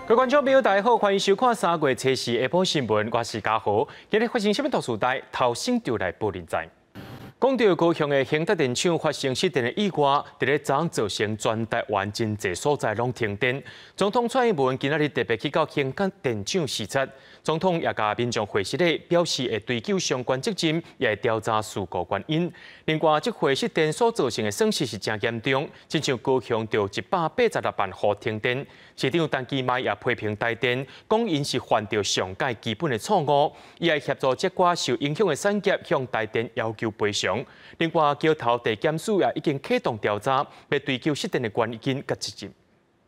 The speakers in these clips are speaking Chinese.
各位观众朋友，大家好，欢迎收看3月7日下晡新闻，我是嘉豪。今日发生什么大事代？头先就来报连载。讲到高雄的兴达电厂发生失电的意外，伫咧昨造成全台湾真侪所在拢停电。总统蔡英文今仔日特别去到兴达电厂视察，总统也甲民众会室内表示会追究相关责任，也会调查事故原因。另外，这回失电所造成的损失是真严重，亲像高雄就186万户停电。市长陈其迈也批评台电，讲因是犯着上界基本的错误，伊会协助接挂受影响的产业向台电要求赔偿。另外，桥头地检署也已经启动调查，要追究失电的原因甲责任。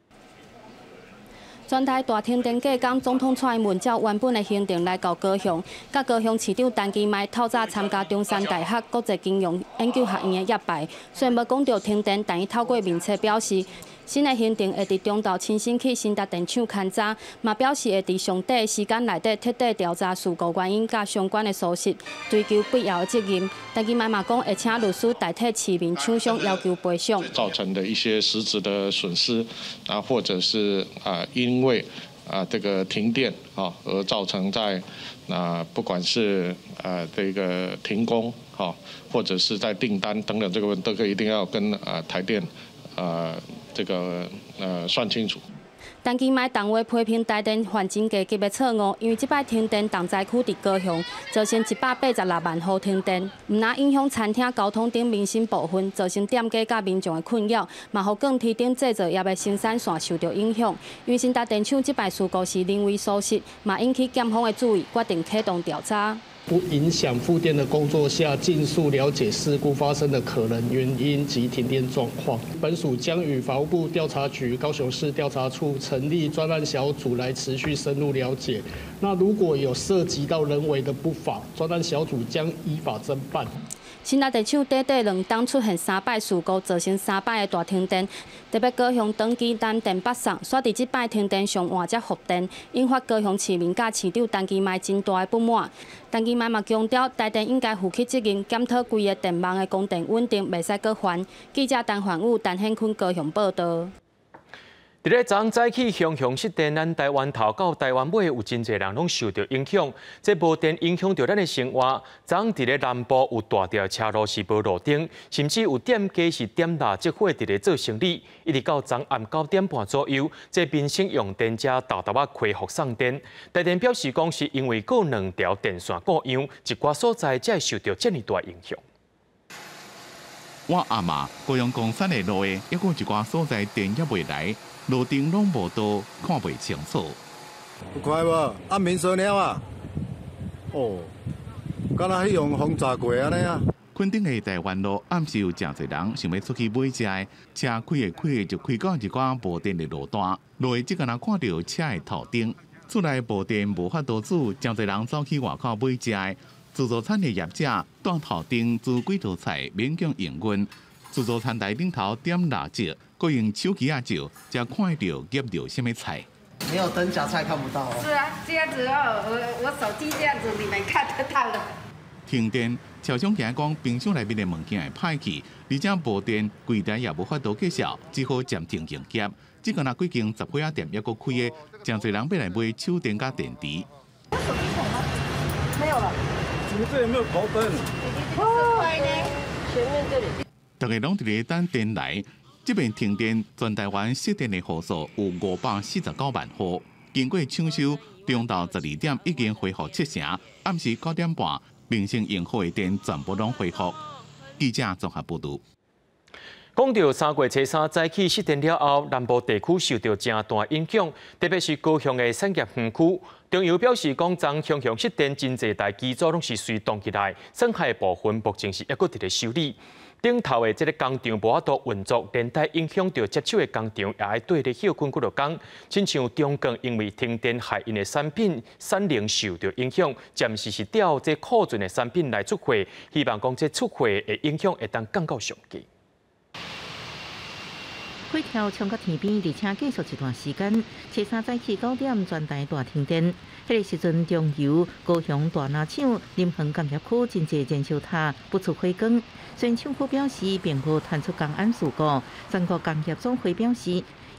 全台大停电过港，总统蔡英文照原本的行程来到高雄，甲高雄市长陈其迈透早参加中山大学国际金融研究学院的业拜，虽然无讲到停电，但伊透过面册表示，新的行程会伫中昼亲身去新达电厂勘查，嘛表示会伫上短时间内底彻底调查事故原因甲相关的疏失，追究必要的责任。陈其迈嘛讲会请律师代替市民厂商要求赔偿， 造成的一些实质的损失啊，或者是因为这个停电而造成在不管是这个停工或者是在订单等等这个问题，都一定要跟台电这个算清楚。 陈其迈同话批评台电犯真低级的错误，因为这摆停电重灾区伫高雄，造成186万户停电，唔但影响餐厅、交通等民生部分，造成店家甲民众的困扰，嘛互更提顶制造业的生产线受到影响。因为新达电厂这摆事故是人为疏失，嘛引起检方的注意，决定启动调查。 不影响复电的工作下，尽速了解事故发生的可能原因及停电状况。本署将与法务部调查局、高雄市调查处成立专案小组来持续深入了解。那如果有涉及到人为的不法，专案小组将依法侦办。 新达电厂短短2档出现3摆事故，造成3摆的大停电。特别高雄长期南电北送，煞伫即摆停电上换才复电，引发高雄市民甲市长陈其迈真大的不满。陈其迈嘛强调，台电应该负起责任，检讨规个电网的供电稳定，袂使搁烦。记者陈焕武、陈显坤高雄报道。 伫咧昨早起雄雄失电，咱台湾头到台湾尾有真侪人拢受到影响。这无电影响到咱的生活。昨伫咧南部有大条车路是无路灯，甚至有店家是点蜡烛火伫咧做生意。一直到昨暗9点半左右，这民生用电才豆豆恢复送电。台电表示讲是因为过2条电线故障，一寡所在才会受到这么大影响。 我阿妈高雄公山的路的，还有一寡所在电也未来。路灯拢无到，看袂清楚。 有看无？暗暝烧鸟啊！哦，敢若去用轰炸过安尼啊！ 垦丁的台湾路暗时有真侪人想要出去买食的，车开就开到一寡无电的路段，落去只敢若看到车的头灯。厝内无电无法度煮，真侪人走去外口买食的。自助餐的业者当头灯煮几道菜勉强营运。自助餐台顶头点蜡烛，搁用手机照，才看到夹到什么菜。 没有灯夹菜看不到哦。是啊，这样子哦，我手机这样子，你们看得到了。停电，超商惊讲冰箱内面的物件会歹去，而且无电，柜台也无法度介绍，只好暂停营业。只敢若几间10几店还阁开的，真侪人要来买手电甲电池。 我手机孔吗？没有了。 怎么这里没有头灯？ 前面这里。 大家拢伫咧等电来，这边停电，全台湾失电的户数有549万户。经过抢修，中昼12点已经恢复7成，暗时9点半，民生用户的电全部拢恢复。记者综合报道。 讲到3月初3早起失电了后，南部地区受到真大影响，特别是高雄的产业园区。中油表示，讲昨雄雄失电真侪台机组拢是随动起来，损害的部分目前是还阁伫咧修理。顶头的这个工厂无法度运作，连带影响到接手的工厂也爱对咧休困几落工。亲像中钢因为停电害因的产品产能受到影响，暂时是调这库存的产品来出货，希望讲这出货的影响会当降到上低。 火条冲到天边，而且继续一段时间。初3早起9点，全台大停电。迄个时阵，中油、高雄大拿厂、林恒工业区真侪燃烧塔不出火光。虽然厂区表示并无传出公安事故，全国工业总会表示，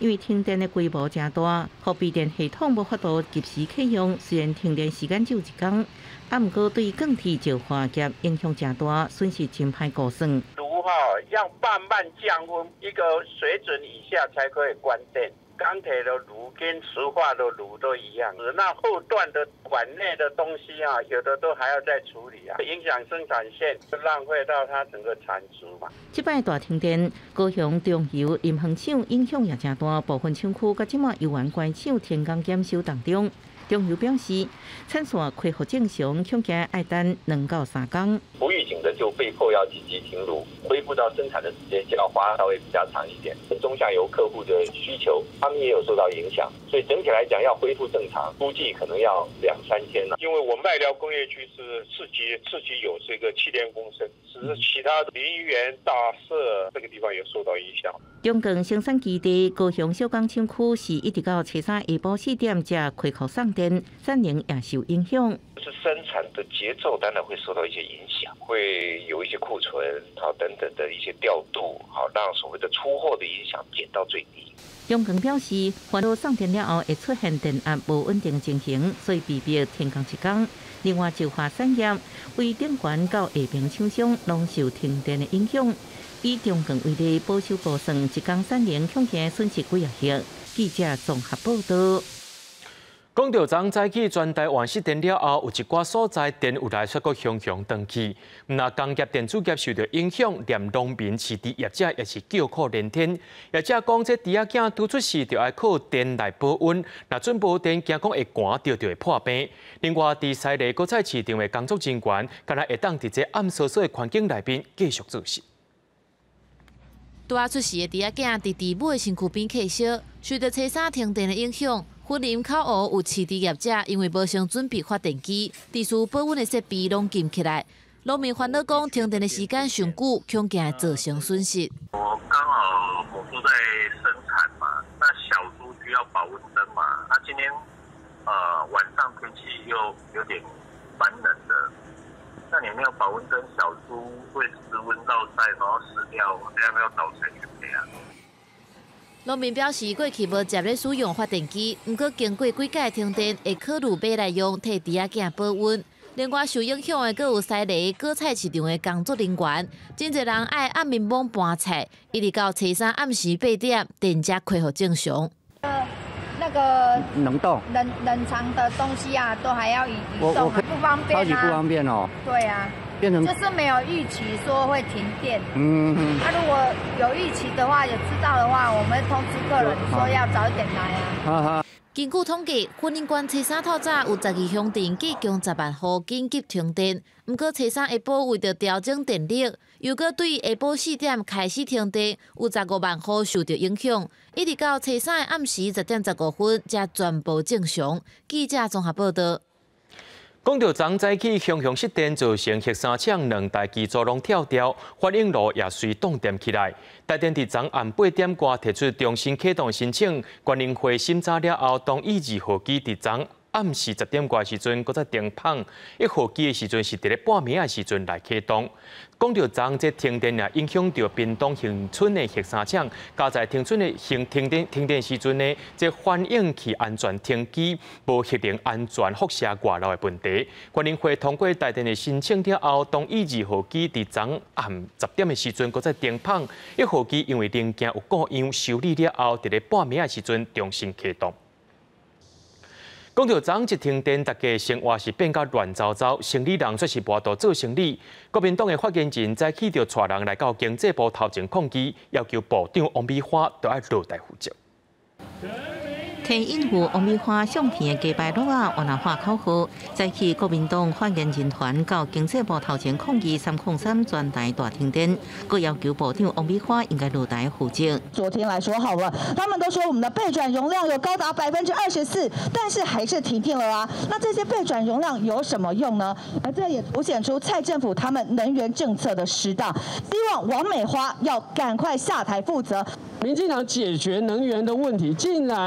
因为停电的规模真大，互备电系统无法度及时启用。虽然停电时间只有1天，不过对钢铁石化业影响真大，损失真歹估算。 炉要慢慢降温，一个水准以下才可以关电。钢铁的炉跟石化的炉都一样，那后段的管内的东西有的都还要再处理影响生产线，浪费到它整个产值嘛。 这摆大停电，高雄中油林园厂影响也真大，部分厂区甲即马油源关厂停工检修当中。中油表示，产线恢复正常，恐惊要等2到3天。 不预警的就被迫要紧急停炉，恢复到生产的时间就要花稍微比较长一点。中下游客户的需求，他们也有受到影响，所以整体来讲要恢复正常，估计可能要2-3天了。 因为我们麦寮工业区是市级有这个气电共生，只是其他的林园、大社这个地方也受到影响。 中钢生产基地高雄小港厂区是一直到初三下晡4点才开口送电，产能也受影响。 是生产的节奏当然会受到一些影响，会有一些库存等等的一些调度，让所谓的出货的影响减到最低。 中钢表示，环路送电了后会出现电压无稳定情形，所以被迫停工1天。另外，石化产业为电源到下平厂商拢受停电的影响。以中钢为例，保守估算1天产能恐惊损失几亿。记者综合报道。 讲到昨早起全台完失电了后，有一寡所在电有来却阁熊长去。那工业电子业受到影响，连农民市场业者也是叫苦连天。业者讲，这猪仔囝拄出世就要靠电来保温，那准无电，惊讲会寒着会破病。另外，伫西里果菜市场的工作人员，敢若会当伫这暗索索的环境内面继续做事。 拄出世的猪仔囝伫地母的身躯边客烧，受到初三停电的影响。云林口湖有饲猪业者，因为无想准备发电机，地需保温的设备拢禁起来。农民烦恼讲，停电的时间上久，恐惊会造成损失。 我刚好我住在生产嘛，那小猪需要保温灯嘛，那今天晚上天气又有点蛮冷的，那你没有保温灯，小猪会失温落晒，然后死掉，这样要造成什么呀？ 农民表示，过去无接咧使用发电机，不过经过几届停电，会考虑买来用替猪仔囝保温。另外受影响的，阁有西里果菜市场的工作人员，真侪人爱暗暝忙搬菜，一直到初三暗时8点，电才恢复正常。 那个冷藏的东西啊，都还要移动，不方便啊。超级不方便哦。对啊。就是没有预期说会停电。那如果有预期的话，有知道的话，我们通知客人说要早一点来啊。 根据统计，云林县初三透早有12乡镇计共10万户紧急停电。不过初三下晡为着调整电力，又搁对下晡4点开始停电，有15万户受到影响，一直到初三的暗时10点15分才全部正常。记者综合报道。 讲到昨早起熊熊失电，造成核三厂2台机组拢跳掉，反应炉也随冻电起来。台电伫昨暗8点多提出重新启动申请，关联会审查了后，同意2号机伫昨暗时10点多时阵，搁再停放1号机的时阵是伫咧半暝的时阵来启动。讲到昨这停电也影响到屏东恒春的核三厂，加在恒春的停电时阵呢，这反应器安全停机无核能安全辐射外漏的问题。关联会通过台电的申请了后，同意2号机伫昨暗10点的时阵，搁再停放1号机，因为零件有故样修理了后，伫咧半暝的时阵重新启动。讲到昨一停电，大家生活是变甲乱糟糟，生理人却是无度做生理。国民党的发言人早起就带人来到经济部头前抗议，要求部长王美花都要落台负责。 替应付王美花相片的鸡排肉啊，换人话口号，早起国民党发言人团到经济部头前抗议303全台大停电，各要求部长王美花应该落台负责。 昨天来说好了，他们都说我们的备转容量有高达24%，但是还是停电了啊。那这些备转容量有什么用呢？而这也凸显出蔡政府他们能源政策的失当，希望王美花要赶快下台负责。 民进党解决能源的问题，竟然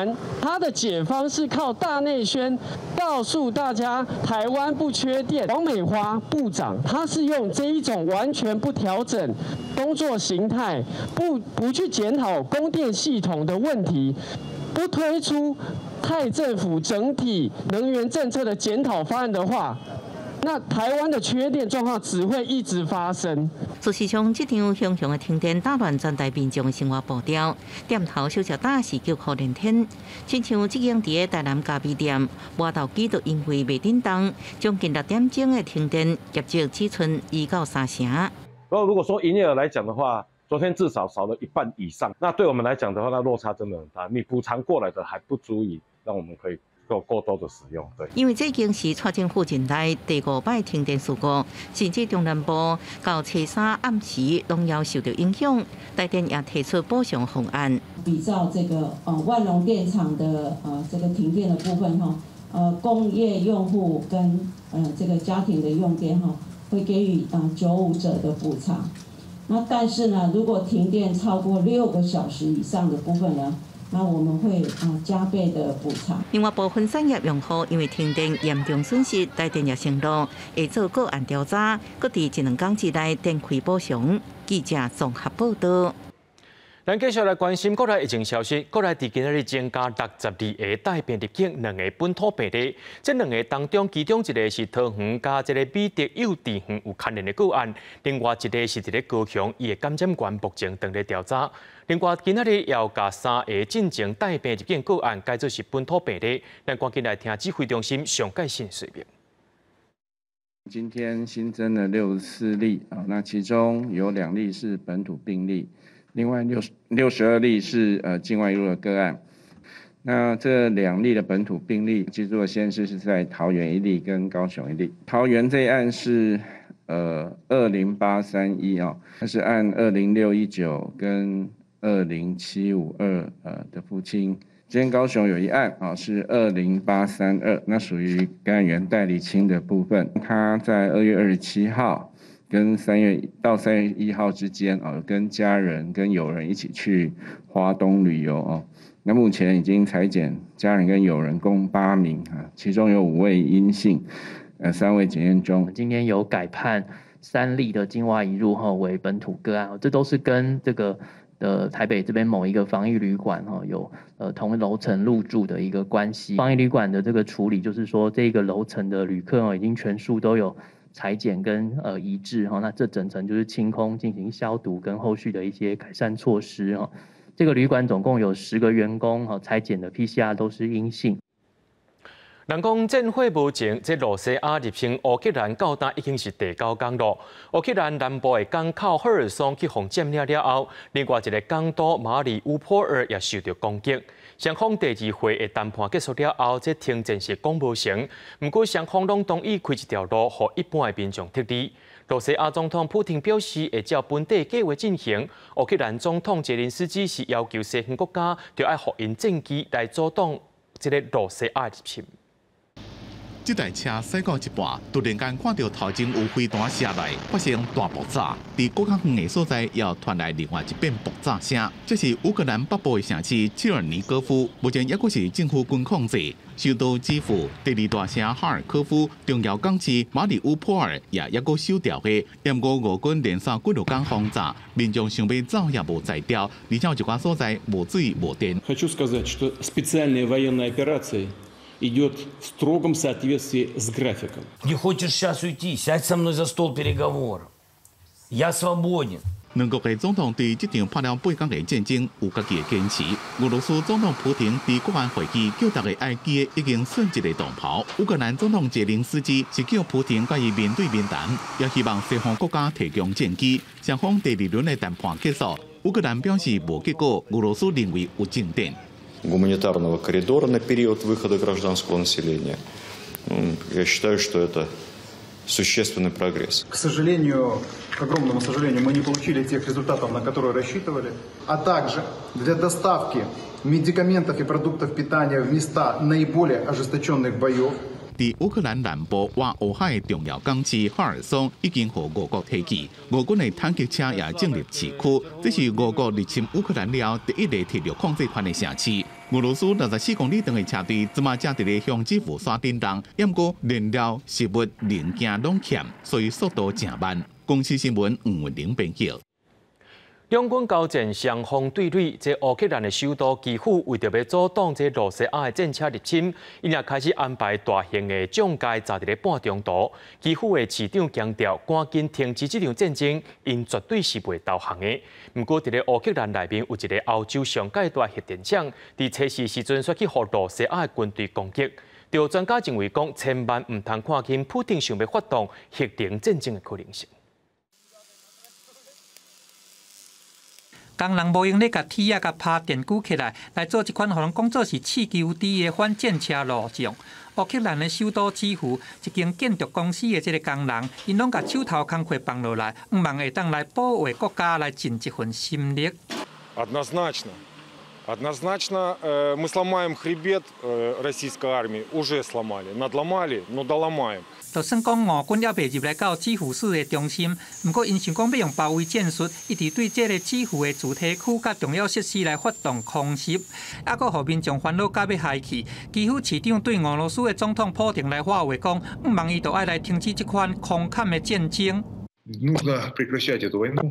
他的解方是靠大内宣，告诉大家台湾不缺电。王美花部长他是用这一种完全不调整工作形态，不去检讨供电系统的问题，不推出蔡政府整体能源政策的检讨方案的话，那台湾的缺电状况只会一直发生。 事实上，这场熊熊的停电打乱全台民众生活步调，点头小食打是叫苦连天。亲像即间伫个台南咖啡店，挖豆机就因为袂叮当，将近6点钟的停电，业绩只剩2到3成。 然后如果说营业额来讲的话，昨天至少少了1半以上。那对我们来讲的话，那落差真的很大。你补偿过来的还不足以让我们可以做过多的使用。对， 因为这已经是蔡政府近来第5摆停电事故，甚至中南部到初3暗时拢要受到影响。台电也提出补偿方案。 比照这个万隆电厂的这个停电的部分哈，工业用户跟这个家庭的用电哈，会给予95折的补偿。那但是呢，如果停电超过6个小时以上的部分呢，那我们会加倍的补偿。 另外，部分产业用户因为停电严重损失，台电也承诺会做个案调查，各伫1、2天之内电费补偿。记者综合报道。 咱继续来关心国内疫情消息。国内伫今日增加62个带病入境2个本土病例，这2个当中，其中一个是桃园加这个美德幼稚园有牵连的个案，另外一个是一个高雄，伊的感染源目前正在调查。另外，今日要甲3个进前带病入境个案改做是本土病例，咱赶紧来听指挥中心上盖新说明。 今天新增了64例那其中有2例是本土病例。另外62例是境外移入的个案，那这2例的本土病例居住的县市是在桃园1例跟高雄1例。桃园这一案是20831它是按20619跟20752的父亲。今天高雄有一案是20832，那属于感染源代理亲的部分，他在2月27号。跟3月1号之间跟家人跟友人一起去花东旅游那目前已经采检家人跟友人共8名其中有5位阴性，3位检验中。 今天有改判3例的境外移入为本土个案，这都是跟这个台北这边某一个防疫旅馆有同楼层入住的一个关系。防疫旅馆的这个处理就是说，这个楼层的旅客已经全数都有采检跟移置那这整层就是清空进行消毒跟后续的一些改善措施这个旅馆总共有10个员工采检的 PCR 都是阴性。 人讲战火无情，这罗西亚入侵乌克兰到今已经是第9天了。乌克兰南部的港口赫尔松去互占领了后，另外一个港都马里乌波尔也受到攻击。双方第2回的谈判结束了后，这停战是讲无成。不过双方拢同意开一条路，让一般的民众得利。罗西亚总统普廷表示，会照本地计划进行。乌克兰总统泽连斯基是要求西方国家就要互因战机来阻挡这个罗西亚入侵。 这台车驶到一半，突然间看到头前有飞弹射来，发生大爆炸。伫国较远的所在，也传来另外一遍爆炸声。这是乌克兰北部的城市切尔尼戈夫，目前也阁是政府军控制。首都基辅第2大城哈尔科夫重要港市马里乌波尔也阁守调的，不过俄军连续几6天轰炸，民众想要走也无在调，而且有一寡所在无水无电。 Хочу сказать, что специальная военная операция идет в строгом соответствии с графиком. Не хочешь сейчас уйти? Сядь со мной за стол переговоров. Я свободен. 两国的总统对这场拍了8天的战争有家己的坚持。俄罗斯总统普廷在国安会议叫大家爱记的已经选一个同袍。乌克兰总统泽连斯基是叫普廷甲伊面对面谈，也希望西方国家提供战机。双方第2轮的谈判结束，乌克兰表示无结果，俄罗斯认为有进展。 Гуманитарного коридора на период выхода гражданского населения. Я считаю, что это существенный прогресс. К сожалению, к огромному сожалению, мы не получили тех результатов, на которые рассчитывали. А также для доставки медикаментов и продуктов питания в места наиболее ожесточенных боев. 在乌克兰南部挖乌海的重要港市哈尔松已经被俄国提起，俄军的坦克车也进入市区，这是俄国入侵乌克兰了第1个摕到控制权的城市。 俄羅斯64公里長的車隊，即馬正伫咧向基輔山頂動，不過燃料、食物、零件攏欠，所以速度正慢。公司新聞吳文玲報道。 兩軍交戰雙方對壘，這烏克蘭的首都基輔為着要阻擋這羅西亞的戰車入侵，因也開始安排大型的障界站在半中途。基輔的市長強調，趕緊停止這場戰爭，因絕對是袂投降的。不過，在烏克蘭內面有一個歐洲上界大核電廠，在測試時陣，煞去互羅西亞的軍隊攻擊。有專家認為講，千萬唔通看輕普丁想要發動核能戰爭的可能性。 工人無用咧，甲鐵啊、甲拍電鼓起來，來做一款互人講做是刺激低的反戰車路障。烏克蘭的首都基輔一間建築公司的這個工人，因攏甲手頭工課放落來，希望會當來保衛國家，來盡一份心力。 Однозначно, мы сломаем хребет российской армии, уже сломали, надломали, но доломаем. 就算講俄軍也未入來到基輔市的中心，不過因想講要用包圍戰術，一直對這個基輔的主體區甲重要設施來發動空襲，還佫互民眾煩惱甲要害去。基輔市長對俄羅斯的總統普丁來發話講，希望伊就愛來停止這款空曠的戰爭。 Нужно прекращать эту войну,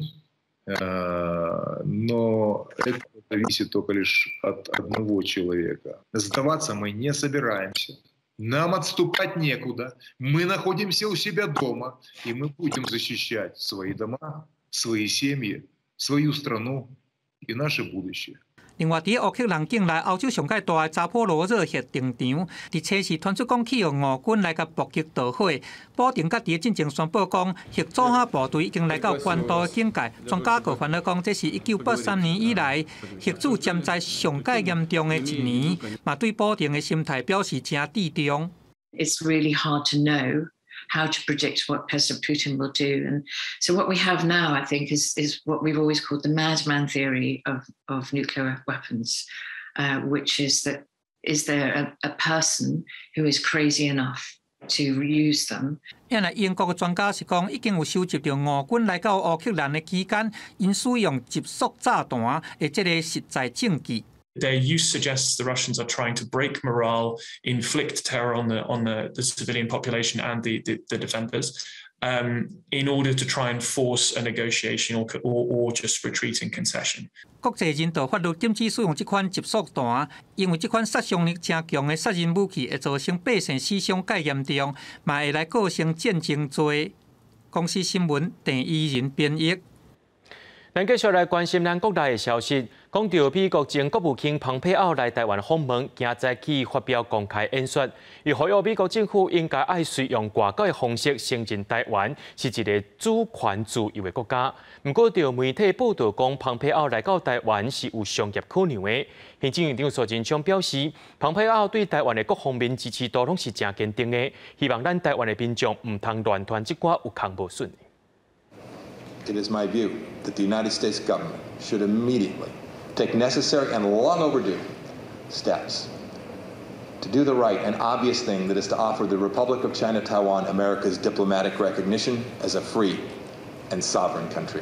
но это зависит только лишь от одного человека. Сдаваться мы не собираемся. Нам отступать некуда. Мы находимся у себя дома, и мы будем защищать свои дома, свои семьи, свою страну и наше будущее. 另外，喺烏克蘭境內，歐洲上界大嘅扎波羅熱核電廠，喺測試傳出講起用俄軍來甲伏擊導火。普丁甲喺進前宣布講，核阻嚇部隊已經來到關島嘅境界。專家個反而講，這是1983年以來核子潛在上界嚴重嘅一年，嘛對普丁嘅心態表示真致重。 It's really hard to know how to predict what President Putin will do. And so what we have now, I think, is what we've always called the madman theory of nuclear weapons, which is that is there a person who is crazy enough to use them? 因為英國嘅專家是講，已經有收集到俄軍來到烏克蘭嘅期間，因使用急速炸彈嘅這個實在證據。 Their use suggests the Russians are trying to break morale, inflict terror on the civilian population and the defenders, in order to try and force a negotiation or just retreating concession. 國際人道法律禁止使用這款急速彈，因為這款殺傷力真強的殺人武器會造成百姓死傷介嚴重，嘛會來構成戰爭罪。公司新聞鄭依仁編譯。 咱繼續來關心咱國內的消息，講到美國前國務卿蓬佩奧來台灣訪問，今早起發表公開演說，伊呼籲美國政府應該愛隨用外交的方式承認台灣是一個主權自由的國家。不過，就媒體報道講，蓬佩奧來到台灣是有商業可能的。行政院長蘇貞昌表示，蓬佩奧對台灣的各方面支持度攏是真堅定的，希望咱台灣的民眾唔通亂傳這寡有空無順。 It is my view that the United States government should immediately take necessary and long overdue steps to do the right and obvious thing that is to offer the Republic of China Taiwan America's diplomatic recognition as a free and sovereign country.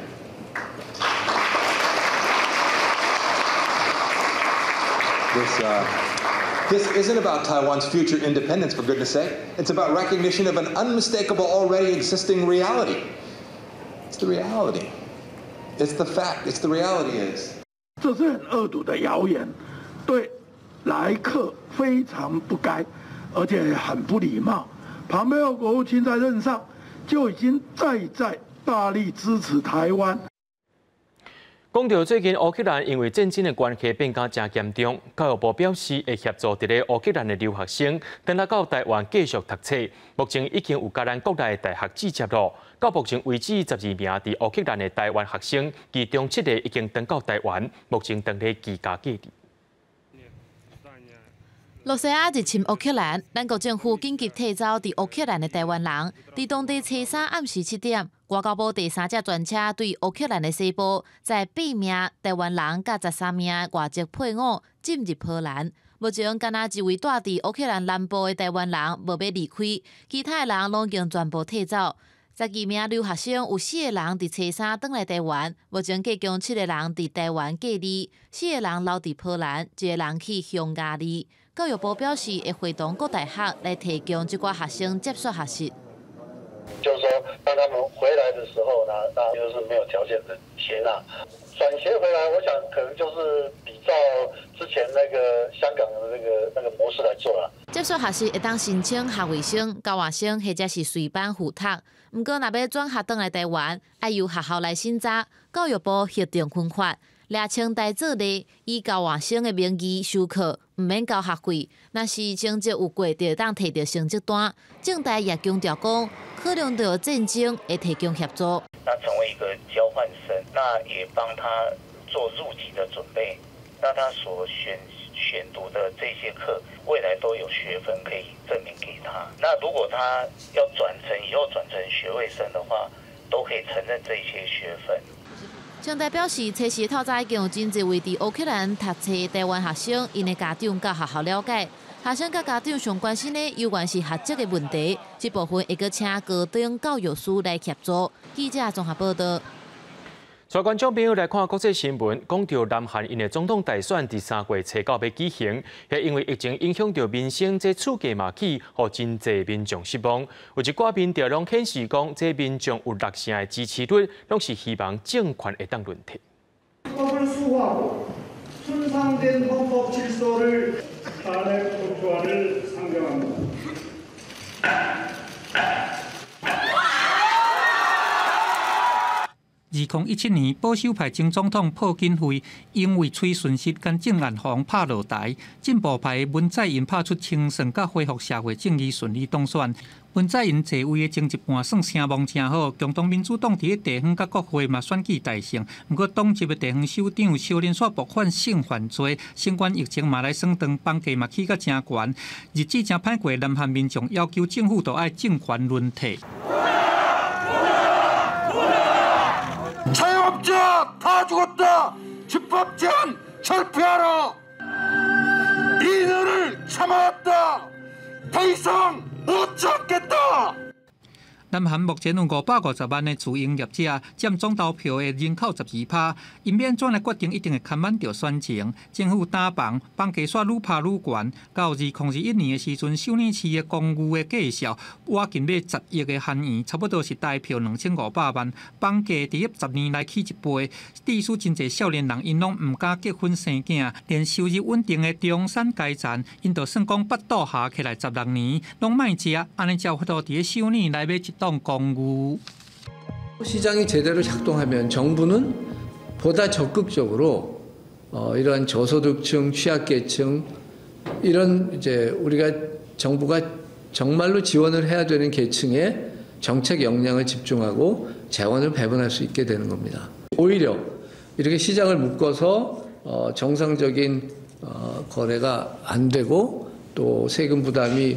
This isn't about Taiwan's future independence, for goodness sake. It's about recognition of an unmistakable, already existing reality. It's the reality. It's the fact. It's the reality is. 这是很恶毒的谣言，对来客非常不该，而且很不礼貌。蓬佩奥国务卿在任上就已经在大力支持台湾。 講到最近烏克蘭因為戰爭的關係變加真嚴重，教育部表示會協助佇咧烏克蘭的留學生，等來到台灣繼續讀冊。目前已經有甲咱國內的大學直接咯。到目前為止，12名佇烏克蘭的台灣學生，其中7個已經登到台灣，目前正咧居家隔離。 羅西亞入侵烏克蘭，咱國政府緊急提走佇烏克蘭的台灣人，佇當地初三暗時7點，外交部第3隻專車對烏克蘭的西部，在8名台灣人甲13名外籍配偶進入波蘭。目前，敢若一位住佇烏克蘭南部的台灣人無要離開，其他的人攏已經全部提走。 12名留学生有4个人伫初3返来台湾，目前计共7个人伫台湾隔离，4个人留伫波兰，1个人去匈牙利。教育部表示会会同各大学来提供这寡学生接受学习。 就是说，当他们回来的时候呢，那就是没有条件的接纳。转学回来，我想可能就是比照之前那个香港的那个模式来做了。 接受学习会当申请学位生、交换生或者是随班复读。不过，若要转学返来台湾，要由学校来审查，教育部核定分发。列清代做例，以交换生的名义授课，唔免交学费。若是成绩有过，就当摕到成绩单。政大也强调讲，考量到战争会提供协助。 那成为一个交换生，那也帮他做入籍的准备。那他所选读的这些课，未来都有学分可以证明给他。那如果他要以后转成学位生的话，都可以承认这些学分。 政大表示，测试透早已经有真侪位伫乌克兰读册的台湾学生，因的家长甲学校了解，学生甲家长上关心的，有关是学籍的问题。这部分会搁请高等教育师来协助。记者综合报道。 在观众朋友来看国际新闻，讲到南韩因的总统大选伫3月初9要举行，也因为疫情影响到民生，这厝价嘛起，互真侪民众失望。有一寡民调拢显示讲，这民众有60%的支持率，拢是希望政权会当轮替。 2017年，保守派前总统朴槿惠因为崔顺实跟郑万煌拍落台，进步派文在寅拍出清算甲恢复社会正义，顺利当选。文在寅坐位的前一半算声望真好，共同民主党伫地方甲国会嘛选举大胜。不过，党籍的地方首长小连续爆发性犯罪，新冠疫情嘛来算长，房价嘛起甲真悬，日子真歹过。南韩民众要求政府都爱政权轮替。 자영업자 다 죽었다. 집합전 철폐하라. 인연을 참아왔다. 더 이상 못 참겠다. 南韩目前有550万的自营业者，占总投票的人口12%。因免转来决定一定会牵满着选情。政府打房价煞愈拍愈悬。到2021年的时阵，首年市的公寓的介绍，挖近要10亿的韩元，差不多是大票2500万。房价伫10年来起1倍，致使真侪少年人因拢唔敢结婚生囝，连收入稳定的中产阶层，因就算讲8倒下起来16年，拢卖食，安尼才有法度伫首年来买一栋公寓。 시장이 제대로 작동하면 정부는 보다 적극적으로 이러한 저소득층, 취약계층 이런 이제 우리가 정부가 정말로 지원을 해야 되는 계층에 정책 역량을 집중하고 자원을 배분할 수 있게 되는 겁니다. 오히려 이렇게 시장을 묶어서 정상적인 거래가 안 되고 또 세금 부담이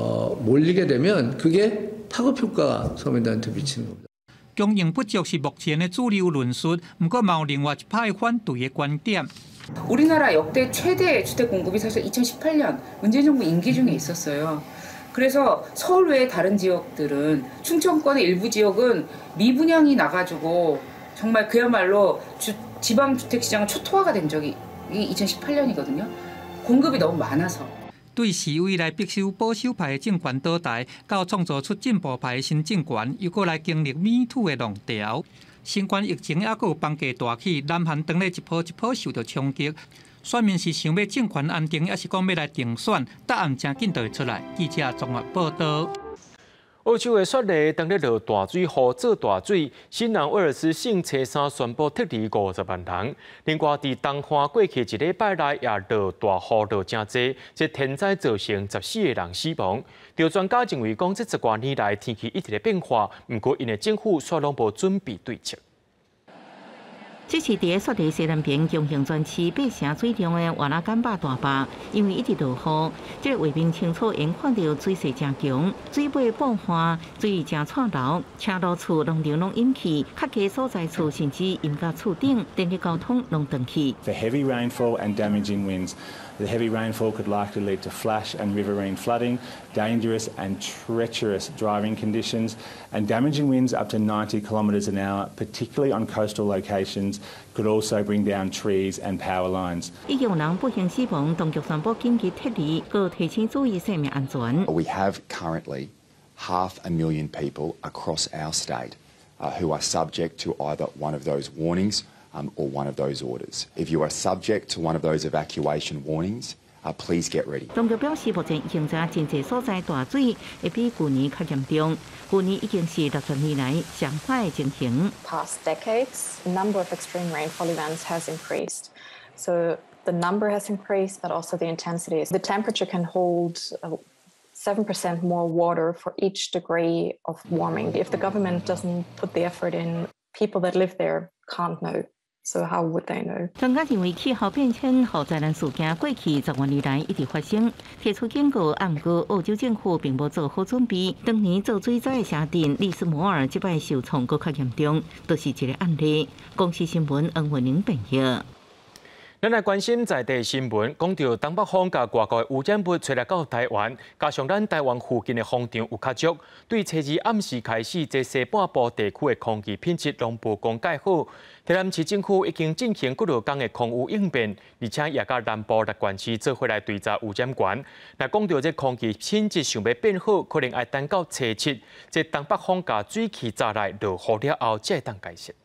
몰리게 되면 그게 타급 효과가 서민들한테 미치는 겁니다. 供应不足是目前的主流论述，不过有另外一派反对的观点。 우리나라 역대 최대 주택 공급이 사실 2018년 문재인 정부 임기 중에 있었어요. 그래서 서울 외의 다른 지역들은 충청권의 일부 지역은 미분양이 나가지고 정말 그야말로 지방 주택 시장은 초토화가 된 적이 2018년이거든요. 공급이 너무 많아서. 对示威来逼修保守派的政权倒台，到创造出进步派的新政权，又过来经历米土的浪潮。新冠疫情还有房价大起，南韩当然一波一波受到冲击。选民是想要政权安定，还是讲要来定选？答案真紧就会出来。记者综合报道。 欧洲的雪梨当日落大水，雨做大水。新南威尔斯省初三宣布撤离50万人。另外，伫东岸过去一礼拜内也落大雨落真济，这天灾造成14个人死亡。有专家认为，讲这10多年来天气一直在变化，不过因的政府却拢无准备对策。 这是伫雪梨西南边永兴专区八城水中的瓦拉干坝大坝，因为一直落雨，这个画面清楚沿看到水势真强，水尾爆花，水位真窜流，车路厝农场拢淹去，较低所在厝甚至淹到厝顶，电力交通拢断去。 The heavy rainfall and damaging winds The heavy rainfall could likely lead to flash and riverine flooding, dangerous and treacherous driving conditions, and damaging winds up to 90 kilometres an hour, particularly on coastal locations, could also bring down trees and power lines. 已經有人不幸死亡，當局宣布緊急撤離，並提醒注意生命安全。 We have currently 500,000 people across our state who are subject to either one of those warnings or one of those orders. If you are subject to one of those evacuation warnings, please get ready. 當局表示，目前已經在真濟所在大水會比去年較嚴重，去年已經是60年來上壞嘅情形。 Past decades, the number of extreme rainfall events has increased. So the number has increased, but also the intensity. The temperature can hold 7% more water for each degree of warming. If the government doesn't put the effort in, people that live there can't know. So how would they know? 專家認為氣候變遷和災難事件過去10多年來一直發生，提出警告。不過澳洲政府並無做好準備。當年做水災嘅城鎮利斯摩爾這擺受創更較嚴重，就是一個案例。公視新聞黃文玲報道。 咱来關心在地新聞，講到東北風甲外國污染物吹來到台灣，加上咱台灣附近嘅風場有較足，對初二暗時開始，這西半部地區嘅空氣品質攏無講介好。台南市政府已經進行幾多工嘅空污應變，而且也甲南部6縣市做伙來對查污染源。若講到這空氣品質想要變好，可能要等到初7，這東北風甲水汽早來落雨了後，才會當解釋。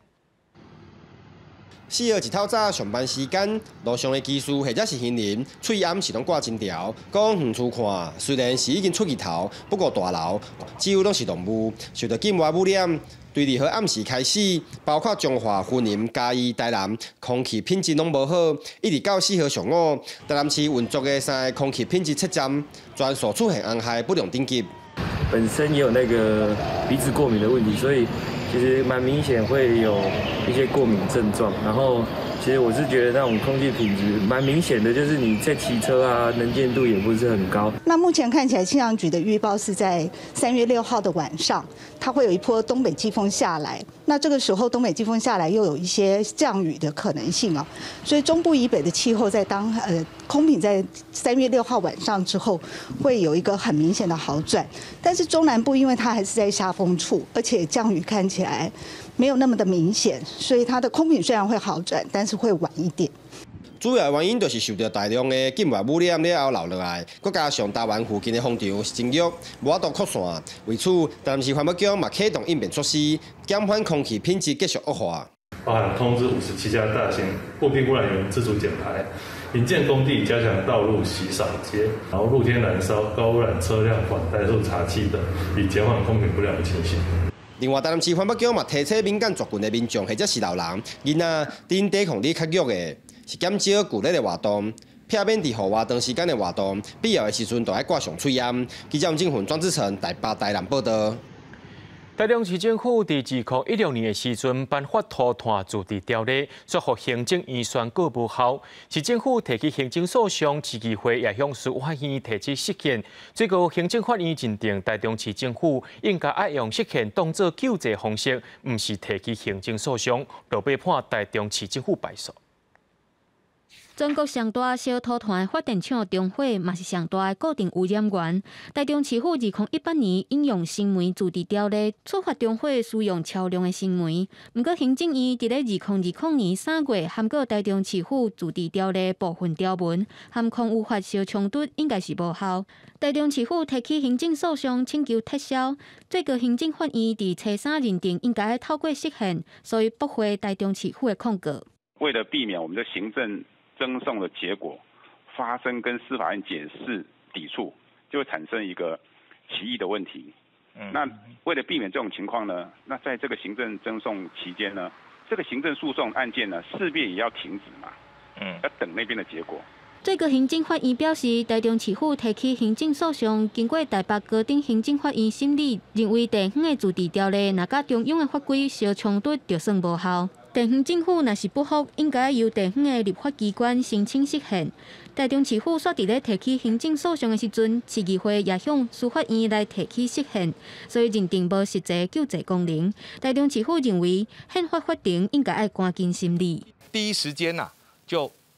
4號一透早上班時間，路上的技師或者是行人，喙暗時攏掛真條。講遠處看，雖然是已經出日頭，不過大樓只有攏是濃霧，受到境外污染。對2號暗時開始，包括彰化、雲林、嘉義、台南，空氣品質攏無好，一直到4號上午，台南市運作的3個空氣品質測站，全數出現紅害不良等級。 本身也有那個鼻子過敏的問題，所以其實蠻明顯會有一些過敏症狀。然後其實我是覺得那種空氣品質蠻明顯的，就是你在騎車啊，能見度也不是很高。 那目前看起來氣象局的預報是在3月6號的晚上，它會有一波東北季風下來。那這個時候東北季風下來，又有一些降雨的可能性啊，所以中部以北的氣候在空品在3月6號晚上之後，會有一個很明顯的好轉。但是中南部因為它還是在下風處，而且降雨看起來沒有那麼的明顯，所以它的空品雖然會好轉，但是會晚一點。 主要原因就是受到大量的境外污染了後流落來，再加上台灣附近的風場是真弱，無法度擴散。為此，台南市環保局嘛啟動應變措施，減緩空氣品質繼續惡化。 包含通知57家大型固定污染源自主減排，營建工地加強道路洗掃街，然後露天燃燒高污染車輛緩怠速查緝等，以減緩空品不良的情形。 另外，台南市環保局嘛提醒敏感族群的民眾或者是老人、囡仔，等抵抗力較弱的。是減少劇烈的活動，避免佇戶外長時間的活動，必要的時陣就要掛上喙掩。記者鄭雲、莊志成台北、台南報道。 台中市政府在2016年的時陣頒發土炭駐地條例，說服行政院宣告無效。市政府提起行政訴訟，市議會也向司法院提出釋憲。最高行政法院認定台中市政府應該愛用釋憲當作救濟方式，唔是提起行政訴訟，就被判台中市政府敗訴。 全國上大燒土炭發電廠中火，嘛是上大的固定污染源。台中市府2018年引用新煤駐地條例，處罰中火使用超量的新煤。不過行政院伫咧2020年3月函過台中市府駐地條例部分條文，含空污法相衝突，應該是無效。台中市府提起行政訴訟，請求撤銷。最高行政法院伫初3認定應該透過釋憲，所以駁回台中市府的控告。 為了避免我們的行政爭訟的結果發生跟司法院解釋抵觸，就會產生一個歧義的問題。那為了避免這種情況呢，那在這個行政爭訟期間呢，這個行政訴訟案件呢，勢必也要停止嘛，要等那邊的結果。 最高行政法院表示，台中市府提起行政訴訟，經過台北高等行政法院審理，認為地方的駐地條例若甲中央的法規相衝突，就算無效。地方政府若是不服，應該由地方的立法機關申請釋憲。台中市府煞佇咧提起行政訴訟的時陣，市議會也向司法院來提起釋憲，所以認定無實際救濟功能。台中市府認為，憲法法庭應該要趕緊審理。 第一時間就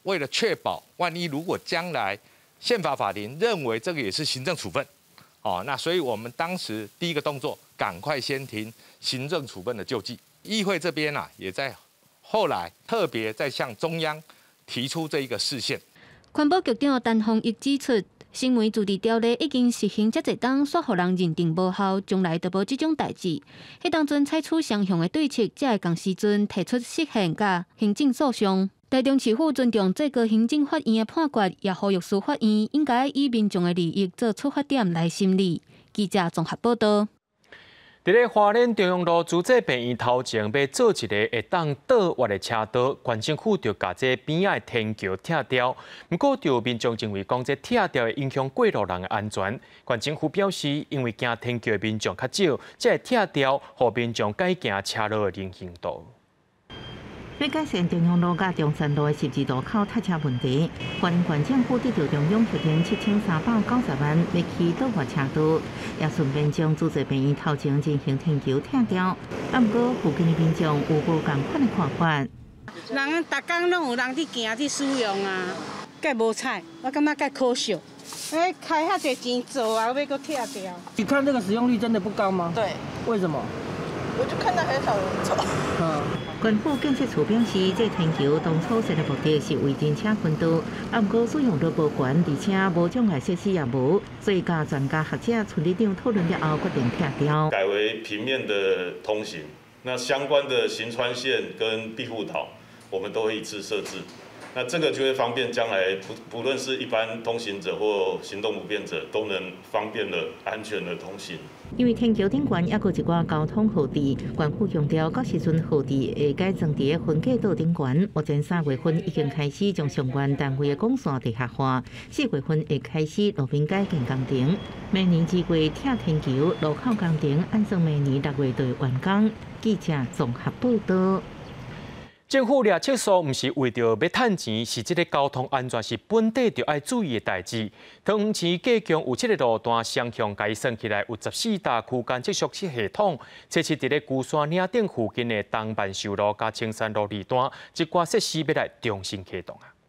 为了确保万一如果将来宪法法庭认为这个也是行政处分，那所以我们当时第一个动作，赶快先停行政处分的救济。议会这边也在后来特别在向中央提出这一个释宪。 环保局长陈宏毅指出，新媒自治条例已经实行这侪档，煞互人认定无效，将来就无这种代志。迄当阵采取相向的对策，才会同时阵提出释宪甲行政诉讼。台中市府尊重这个行政法院的判决，也呼吁司法院应该以民众的利益做出发点来审理。记者综合报道。伫咧花莲中央路主治病院头前要做一个会当倒滑的车道，县政府就把这边仔的天桥拆掉。不过，就民众认为讲这拆掉会影响过路人的安全。县政府表示，因为行天桥的民众较少，才会拆掉，让民众改行车路的人行道。要改善中央路甲中山路的十字路口塞车问题，花莲县政府得到中央核定7390万，要起倒滑车道，也顺便将主治病院头前进行天桥拆掉。不过，附近的民众有无同款的看法？ 人逐工拢有人去行去使用啊，介无彩，我感觉介可惜。开遐侪钱做啊，要搁拆掉。 你看这个使用率真的不高吗？ 对。 为什么？ 我就看到很少人走。 县府建设处表示，这天桥当初设的目的是为真车宽道，不过使用率无悬，而且无障碍设施也无，所以甲专家学者村里长讨论了后，决定拆掉， 改为平面的通行。那相关的行川线跟庇护岛，我们都会一次设置。那这个就会方便将来不论是一般通行者或行动不便者，都能方便的、安全的通行。 因为天桥顶悬也有一寡交通号志，县府强调到时阵号志会改装伫分隔道顶悬。目前3月份已经开始将相关单位的管线地下化，4月份会开始路边改建工程。明年2月拆天桥路口工程，按算明年6月就会完工。记者综合报道。政府掠测速，唔是为着要赚钱，是这个交通安全是本地就要注意的代志。桃园市加强有7个路段双向改算起来，有14大区间测速器系统，测试伫咧龟山岭顶附近的东万寿路加青山路二段，一寡设施要来重新启动啊。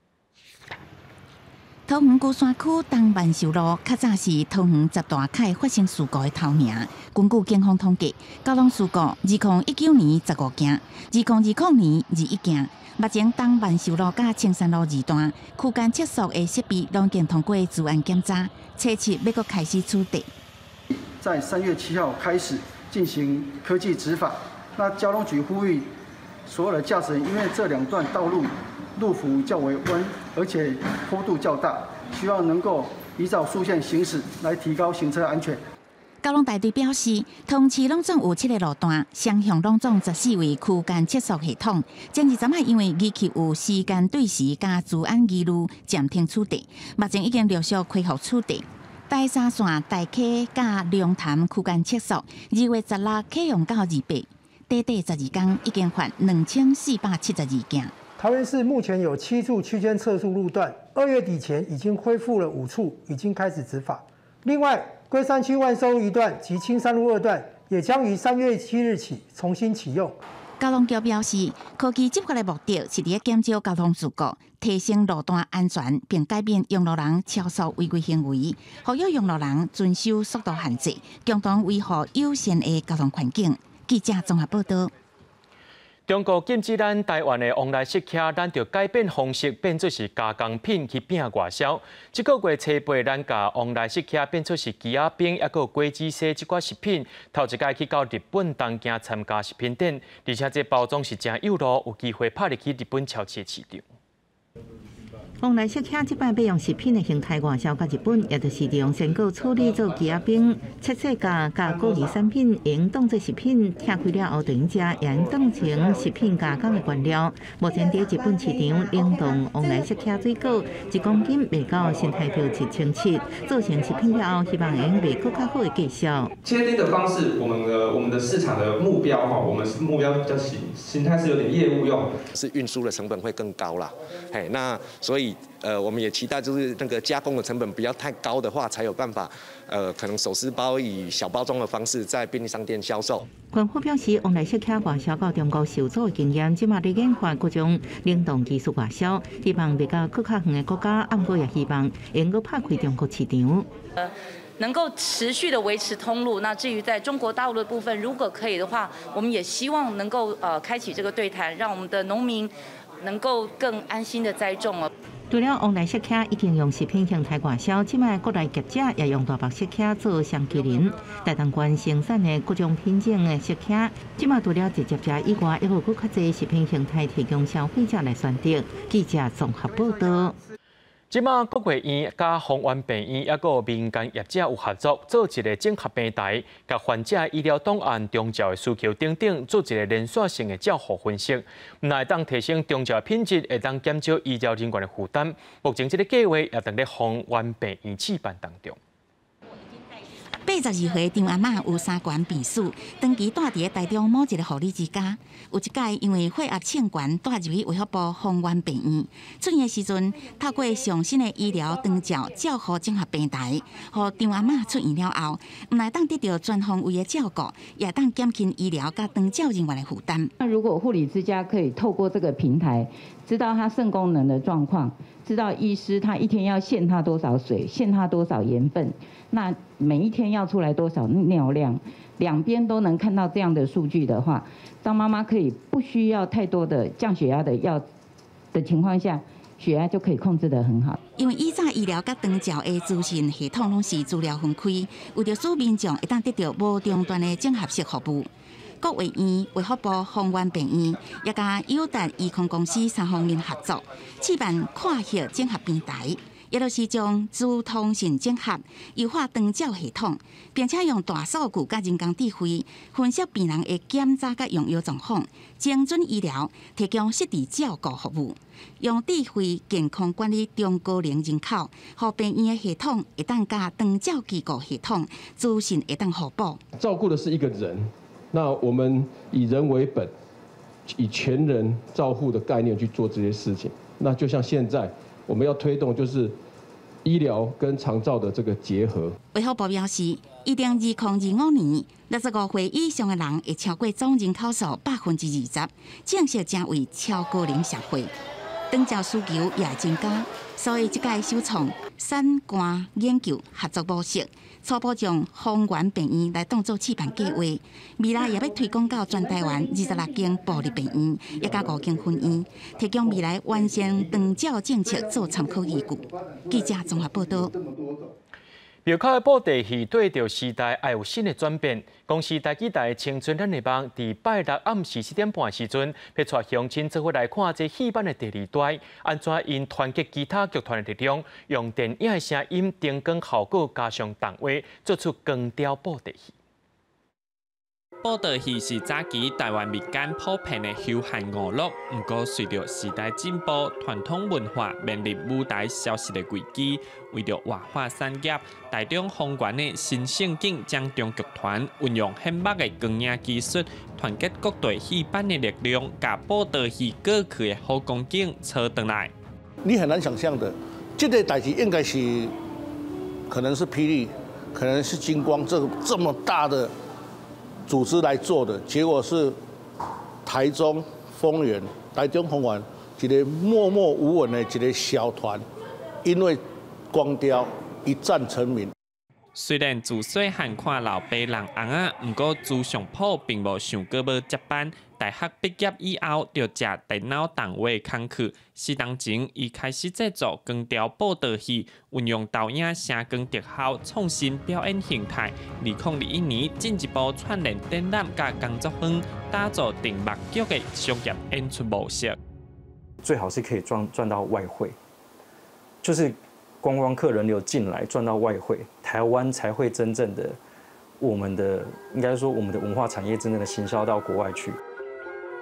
桃园龟山区东万寿路较早是桃园10大开发生事故的头名。根据警方统计，交通事故2019年15件，2020年21件。目前东万寿路甲青山路二段区间测速的设备拢已经通过自安检查，测试要搁开始取缔。 在3月7号开始进行科技执法。那交通局呼吁所有的驾驶人，因为这2段道路路幅较为弯，而且坡度较大，希望能够依照速线行驶，来提高行车安全。 交通大队表示，桃园市拢总有7个路段，双向拢总14位区间测速系统。前2站因为预期有时间对时加治安疑虑，暂停处理，目前已经陆续恢复处理。大3线大溪甲龙潭区间测速，2月16启用到28，短12天已经发2472件。 桃园市目前有7处区间测速路段，2月底前已经恢复了5处，已经开始执法。另外，龟山区万寿路1段及青山路2段也将于3月7日起重新启用。 交通局表示，科技执法的目的是伫减少交通事故，提升路段安全，并改变用路人超速违规行为，呼吁用路人遵守速度限制，共同维护友善的交通环境。记者综合报道。 中国禁止咱台湾的往来食客，咱就改变方式，变做是加工品去拼外销。这个月初8，咱甲往来食客变做是鸡仔饼，也有果子西这寡食品。头一届去到日本东京参加食品展，而且这包装是真有路，有机会拍入去日本超市市场。往来食客即摆要用食品的形态外销到日本，也就是利用鲜果处理做鸡仔饼、切切加果儿产品，用当做食品拆开了后等于食，也用当成食品加工的原料。目前在日本市场冷冻往来食客水果1公斤卖到新台币1700，做成食品了后，希望能卖更较好的价销。 切丁的方式，我们的市场的目标哈，我们目标比较形态是有点业务用， 是运输的成本会更高啦，那所以以我们也期待就是那个加工的成本不要太高的话，才有办法可能手撕包以小包装的方式在便利商店销售。 官方表示，往来食客外销到中国受阻的经验，即马在研发各种冷冻技术外销，希望别到更较远的国家，暗过也希望能够打开中国市场。 能够持续的维持通路。那至于在中国大陆的部分，如果可以的话，我们也希望能够开启这个对谈，让我们的农民能够更安心的栽种哦。 除了往来食客已经用食品形态外销，即卖国内业者也用大白食客做双麒麟。大同县生产的各种品种的食客，即卖除了直接食以外，还有更较侪食品形态提供消费者来选择。记者综合报道。即马国卫院甲宏源病院还有民间业者有合作，做一个整合平台，甲患者医疗档案、中照的需求等等，做一个连续性的照护分析，唔会当提升中照品质，会当减少医疗人员的负担。目前这个计划也正在宏源病院试办当中。 82岁张阿嬷有3悬病史，长期住伫台中某一个护理之家。有一届因为血压秤悬，带入去卫福部宏源病院。出院的时阵，透过上新的医疗长照照护整合平台，互张阿嬷出院了后，唔来当得到全方位的照顾，也当减轻医疗甲长照人员的负担。 那如果护理之家可以透过这个平台，知道他肾功能的状况，知道医师他一天要限他多少水，限他多少盐分，那每一天要出来多少尿量，两边都能看到这样的数据的话，张妈妈可以不需要太多的降血压的药的情况下，血压就可以控制得很好。 因为以早医疗甲长照的资讯系统拢是资料分开，为着使民众会当得到无中断的整合式服务。国卫院、卫福部宏源病院也甲友达医控公司3方面合作，试办跨域整合平台，也就是将资通讯整合、优化长照系统，并且用大数据甲人工智慧分析病人的检查甲用药状况，精准医疗，提供适时照顾服务。用智慧健康管理中高龄人口，互病院的系统会当甲长照机构系统资讯会当互补。 照顾的是一个人。那我们以人为本，以全人照护的概念去做这些事情。那就像现在我们要推动，就是医疗跟长照的这个结合。 卫福部表示，2025年65岁以上的人会超过总人口数20%，正式成为超高龄社会。长照需求也增加，所以这届首创产官研究合作模式。初步将宏源病院来当作试办计划，未来也要推广到全台湾26间部立病院，也加5间分院，提供未来完善长照政策做参考依据。记者综合报道。 庙口的布袋戏对着时代也有新的转变。公司台基台青春咱的梦，伫拜六暗时7点半时阵，要带乡亲做伙来看这戏班的第2代，安怎因团结其他剧团的力量，用电影的声音、灯光效果加上动画，做出光雕布袋戏。 布袋戏是早期台湾民间普遍的休闲娱乐，不过随着时代进步，传统文化面临舞台消失的危机。为了活化产业，台中宏源的新盛景将中剧团运用现代的光影技术，团结各队戏班的力量，把布袋戏过去的好光景找回来。 你很难想象的，这个代志应该是可能是霹雳，可能是金光这么大的组织来做的，结果是台中丰原、台中宏源一个默默无闻的一个小团，因为光雕一战成名。 虽然自细汉看老爸人翁仔，不过朱尚普并无想过要接班。大学毕业以后，就食电脑动画工课。4年前，伊开始制作光雕布袋戏，运用导演声光特效，创新表演形态。2021年，进一步串联展览甲工作坊，打造定目剧的商业演出模式。 最好是可以赚到外汇，就是观光客人流进来赚到外汇，台湾才会真正的应该说我们的文化产业真正的行销到国外去。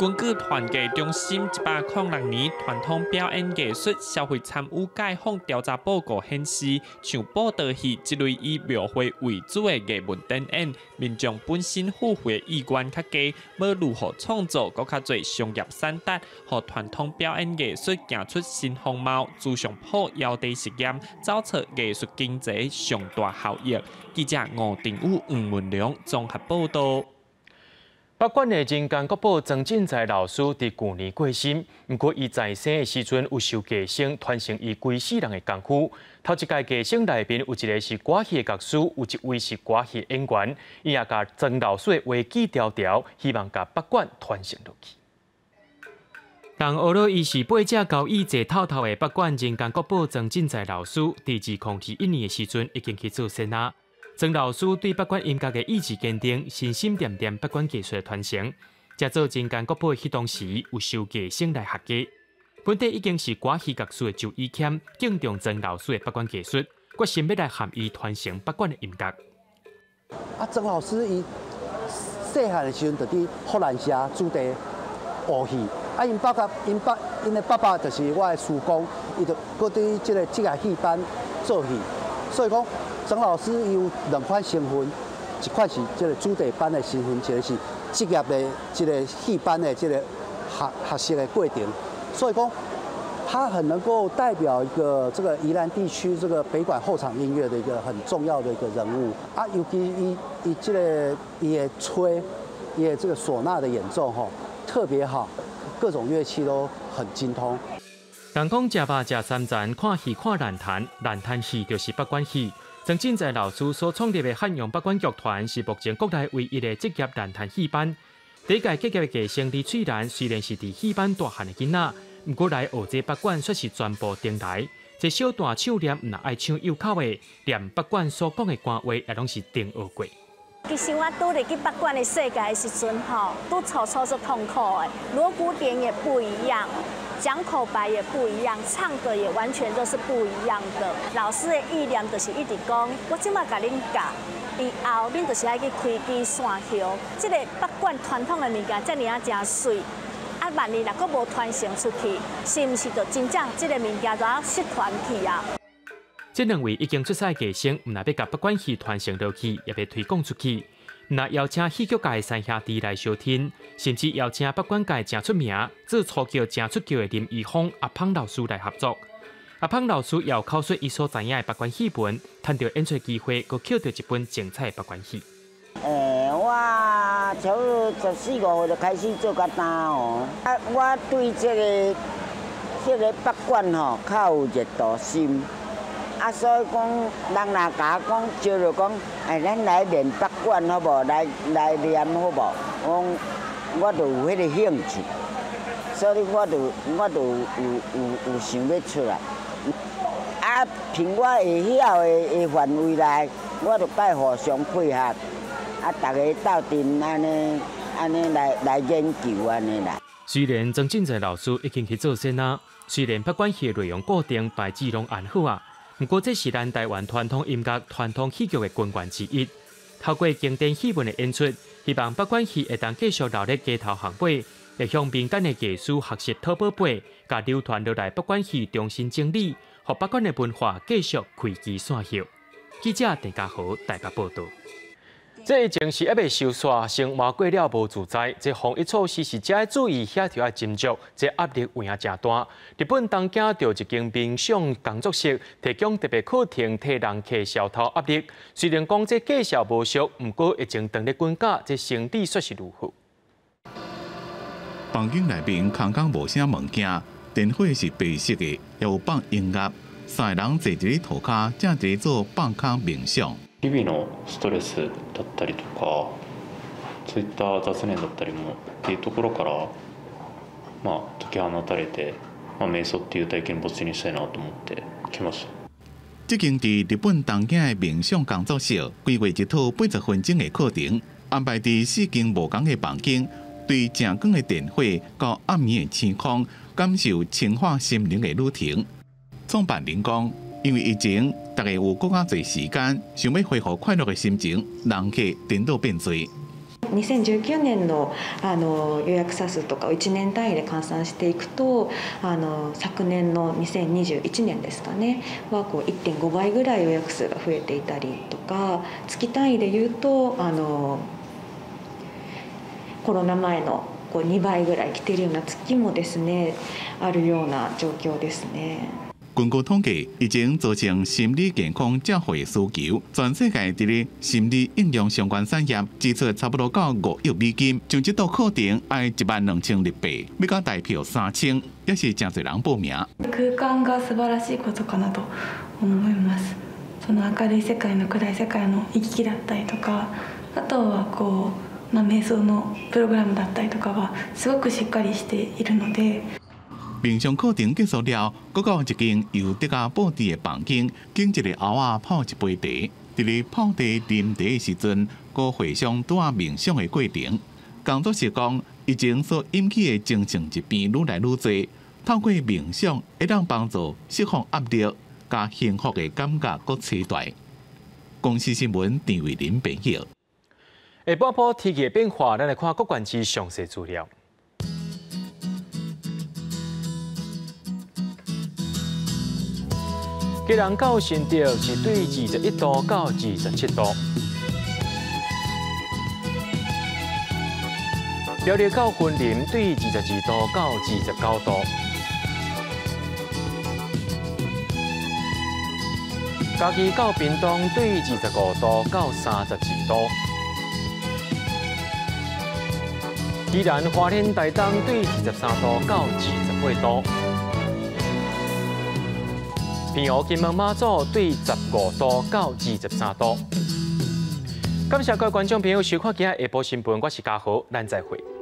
根据团结中心106年传统表演艺术社会参与解放调查报告显示，像布袋戏这类以庙会为主的艺文展演，民众本身付费的意愿较低，要如何创造更较侪商业产值，和传统表演艺术行出新风貌？朱上坡要地实验，找出艺术经济上大效益。记者吴定武、黄文良综合报道。 北管的人间国宝曾进财老师伫去年过身，不过伊在生的时阵有受继承，传承伊规世人的功夫。头一届继承内面有一个是歌戏的教师，有一位是歌戏演员，伊也甲曾老师的话记条条，希望甲北管传承落去。人学了伊是八只交椅坐透透的北管人间国宝曾进财老师，伫2021年的时阵已经去做先啦。曾老师对北管音乐的意志坚定，心心念念北管技术的传承。加做人间国宝迄当时有受继承来学家，本地已经是歌戏教师的周以谦敬重曾老师的北管技术，决心要来含伊传承北管的音乐。 曾老师伊细汉的时阵，就伫福兰社主地学戏。因的爸爸就是我的师公，伊就搁对即个职业戏班做戏，所以讲。曾老师有两款身份，一款是这个主地班的身份，一个是职业的这个戏班的这个学习的过程。所以讲，他很能够代表一个这个宜兰地区这个北管后场音乐的一个很重要的一个人物啊。尤其伊这个伊的吹，伊的这个唢呐的演奏吼特别好，各种乐器都很精通。 人讲食饱食三餐，看戏看烂坛，烂坛戏就是北管戏。曾进财老师所创立的汉阳北管剧团是目前国内唯一的职业烂坛戏班。第一届结业的继承李翠兰虽然是伫戏班大汉的囡仔，不过来学这北管却是全部顶来。这小段唱念唔爱唱有口的，连北管所讲的官话也拢是顶学过。 其实我拄入去北管的世界的时阵吼，都楚是痛苦的，锣鼓点也不一样。讲口白也不一样，唱的也完全都是不一样的。老师的意念就是一直讲，我即马甲恁教，以后恁就是爱去开机线桥。这个北管传统的物件，遮尔啊真水。啊，万一若阁无传承出去，是毋是就真正这个物件就要失传去啊？ 这两位已经出赛继承，唔若要甲北管戏传承落去，也要推广出去。那邀请戏剧界的三兄弟来相听，甚至邀请北管界真出名、做初桥真出桥的林义峰、阿胖老师来合作。阿胖老师也口述伊所知影的北管戏本，趁到演出机会，佮捡到一本精彩的北管戏。 我差不多14、15岁就开始做甲单哦。啊，我对这个北管吼较有热度心。啊，所以讲，人若甲我讲，招着讲，咱来练北管好无？来练好无？我就有迄个兴趣，所以我就有想要出来。啊，凭我会晓的范围内，我就该互相配合，啊，大家斗阵安尼来研究安尼啦。 虽然曾进财老师已经去做先啦，虽然北管戏内容固定，bài字拢按好啊。不过，这是咱台湾传统音乐、传统戏剧的根源之一。透过经典戏文的演出，希望北管戏会当继续留在街头巷尾，会向民间的艺术学习淘宝贝，甲流传落来北管戏重新整理，让北管的文化继续开枝散叶。记者陈家豪台北报道。这已经是还未收煞，生活过了无自在。这防疫措施是只要注意协调要斟酌，这压力有影真大。日本东京就一间冥想工作室提供特别课程，替人客消透压力。虽然讲这介绍无俗，不过疫情当咧滚价，这生理却是如何？ 房间内面空空无啥物件，电火是白色的，也有放音乐。三个人坐伫咧涂骹，正伫做放空冥想。 日々のストレスだったりとか、そういった雑念だったりもっていうところから、解き放たれて、瞑想っていう体験に没入したいなと思って来ました。 这间伫日本东京的冥想工作室，规划一套80分钟的课程，安排伫4间无同的房间，对正光的电火到暗暝的星空，感受净化心灵的旅程。创办人讲，因为疫情，大家有更加侪时间，想要恢复快乐的心情，人客颠倒变多。 2019年の予約者数とかを1年単位で換算していくと昨年の2021年ですかねはこう 1.5 倍ぐらい予約数が増えていたりとか月単位でいうとコロナ前のこう2倍ぐらい来ているような月もですねあるような状況ですね。 根据统计，已经造成心理健康照会需求。全世界伫咧心理应用相关产业支出差不多到5亿美金，像这道课程要12000日币，要到大票3000，也是真侪人报名。 空間が素晴らしいことかなと思います。その明るい世界の暗い世界の行き来だったりとか、あとはこう瞑想のプログラムだったりとかはすごくしっかりしているので。 冥想课程结束了，搁到一间由德加布置的房间，经一个后仔泡一杯茶。伫咧泡茶啉茶的时阵，搁回想拄仔冥想的过程。工作是讲，疫情所引起的精神疾病愈来愈多，透过冥想会当帮助释放压力，甲幸福的感觉搁期待。公司新闻陈伟林编译。 下半波天气变化，咱来看各县市详细资料。基隆到新竹是对21度到27度，苗栗到云林对22度到29度，嘉义到屏东对25度到32度，宜兰花莲台东对23度到28度。平湖金门马祖对15度到23度。感谢各位观众朋友收看今日下晡新闻，我是嘉豪，咱再会。